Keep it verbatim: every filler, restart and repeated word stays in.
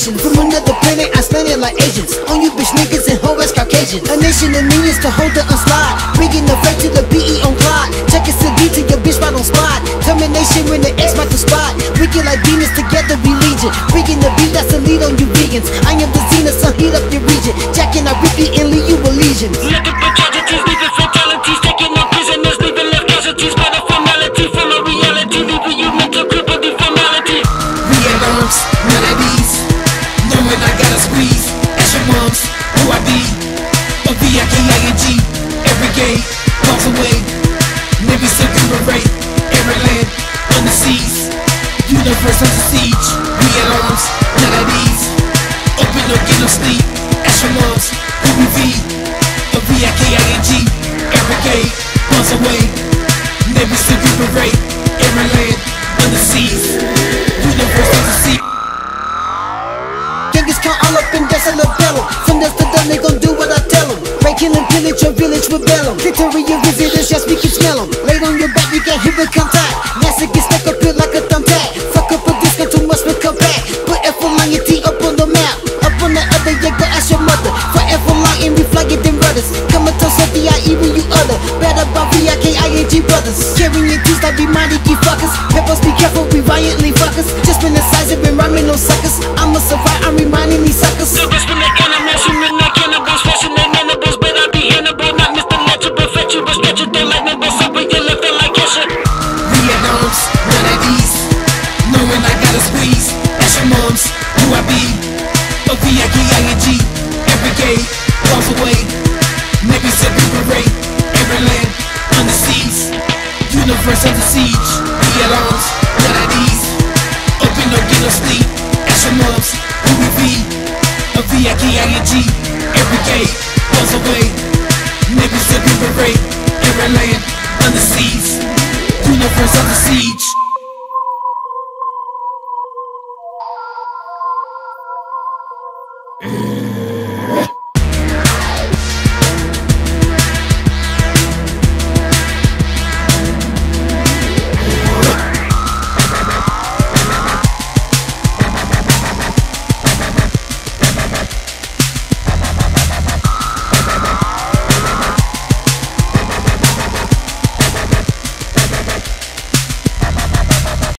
nations. From another planet, I slanted like agents. On you bitch niggas and hoe ass Caucasians. A nation of millions to hold the unslide. Bringing the freight to the B E on Clyde. Check it to D to your bitch right on spot. Termination when the X mark the spot. Wicked like demons, together we legion. Bringing the beat that's the lead on you vegans. I am the zenith, son, heat up your region. Jacking, I rip you and leave you with legions. Looking for tragedies, leaving fatalities, taking no prisoners, leaving left casualties. But a formality from a reality, leaving you mental crippled deformality. We at arms, none of these. Knowing I gotta squeeze. Ask your moms who I be. A V I K I N G. Every gate, miles away. Navy Silver Beret. Every land, on the seas. Universe under siege. We at arms, none of these. Open up, get no sleep. Ask your moms who we be. A V I K I N G. Every gate, miles away. Navy Silver Beret. Every land, on the seas. Universe under siege. Genghis Khan all up in desolate battle. From dust to dust, they gon' do what I tell them. Break, kill, and pillage your village with vellum. Victoria visitors, yes, we can smell them. Laid on your back, you can't hear it come tight. Nasty get stuck up here like a thumbtack. Fuck up a disc, got too much, but come back. Put F on your T up on the map. Up on the other, yeah, go ask your mother. Forever lying, we fly it, them brothers. Come and toast the I E when you utter. Better by V I K I N G brothers. Carrying keys like be mighty key fuckers. Peppers, be careful, we violently fuckers. Just been the size, been rhyming no suckers. I'ma survive, I'm reminding these suckers. So this been the animals, human like cannibals, fashion and mandibles. But I be Hannibal, not Mister Natural, perfection, but stretch it down like no boss, but you left it like Kesha. We at arms, none of these. Knowing I gotta squeeze. Ask your moms who I be. A V I K I N G. Every gate, miles away. Navy Silver Beret. Every land, on the seas. Universe under siege. We at arms, none of these. Open up, get no sleep. Ask your moms who we be. A V I K I N G. Every gate, miles away. Navy Silver Beret. Every land, on the seas. Universe under siege.